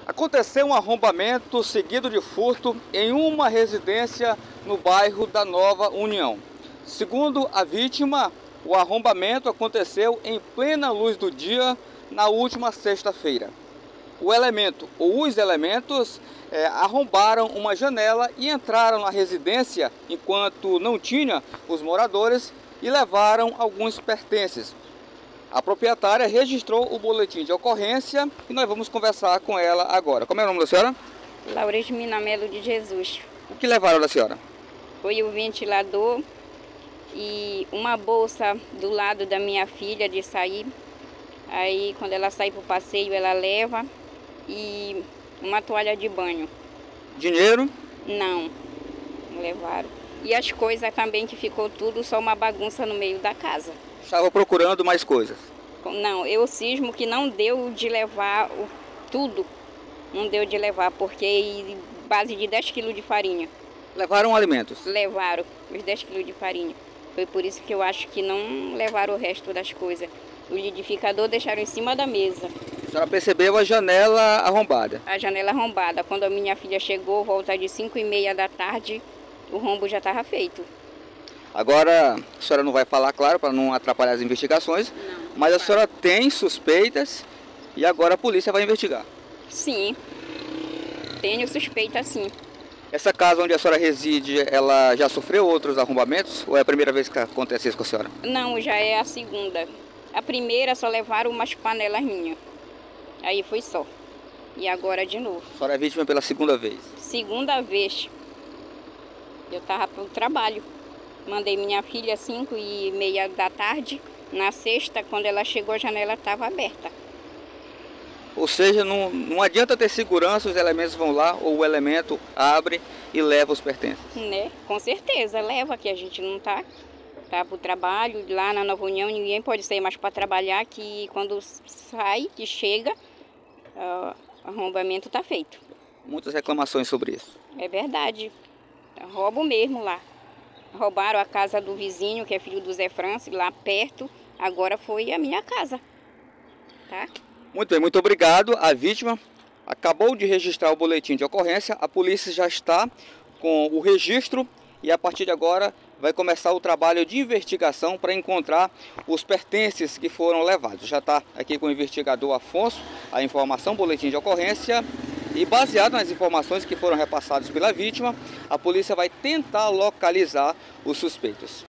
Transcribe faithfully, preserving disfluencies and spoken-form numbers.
Aconteceu um arrombamento seguido de furto em uma residência no bairro da Nova União. Segundo a vítima, o arrombamento aconteceu em plena luz do dia na última sexta-feira. O elemento ou os elementos é, arrombaram uma janela e entraram na residência enquanto não tinha os moradores e levaram alguns pertences. A proprietária registrou o boletim de ocorrência e nós vamos conversar com ela agora. Como é o nome da senhora? Lauresmina Melo de Jesus. O que levaram da senhora? Foi o ventilador e uma bolsa do lado da minha filha de sair. Aí quando ela sai para o passeio ela leva e uma toalha de banho. Dinheiro? Não, não levaram. E as coisas também que ficou tudo só uma bagunça no meio da casa. Estava procurando mais coisas? Não, eu cismo que não deu de levar o, tudo. Não deu de levar, porque base de dez quilos de farinha. Levaram alimentos? Levaram os dez quilos de farinha. Foi por isso que eu acho que não levaram o resto das coisas. O liquidificador deixaram em cima da mesa. A senhora percebeu a janela arrombada? A janela arrombada. Quando a minha filha chegou, volta de cinco e meia da tarde, o rombo já estava feito. Agora, a senhora não vai falar, claro, para não atrapalhar as investigações, Não, mas a vai. senhora tem suspeitas e agora a polícia vai investigar. Sim, tenho suspeita sim. Essa casa onde a senhora reside, ela já sofreu outros arrombamentos ou é a primeira vez que acontece isso com a senhora? Não, já é a segunda. A primeira só levaram umas panelas minhas. Aí foi só. E agora de novo. A senhora é vítima pela segunda vez. Segunda vez. Eu estava para o trabalho. Mandei minha filha às cinco e meia da tarde. Na sexta, quando ela chegou, a janela estava aberta. Ou seja, não, não adianta ter segurança, os elementos vão lá ou o elemento abre e leva os pertences. Né? Com certeza, leva que a gente não tá. Tá para o trabalho, lá na Nova União ninguém pode sair mais para trabalhar, que quando sai, que chega, o arrombamento tá feito. Muitas reclamações sobre isso. É verdade, roubo mesmo lá. Roubaram a casa do vizinho, que é filho do Zé Francis, lá perto, agora foi a minha casa, tá? Muito bem, muito obrigado. A vítima acabou de registrar o boletim de ocorrência, a polícia já está com o registro e a partir de agora vai começar o trabalho de investigação para encontrar os pertences que foram levados. Já está aqui com o investigador Afonso a informação, boletim de ocorrência, e baseado nas informações que foram repassadas pela vítima, a polícia vai tentar localizar os suspeitos.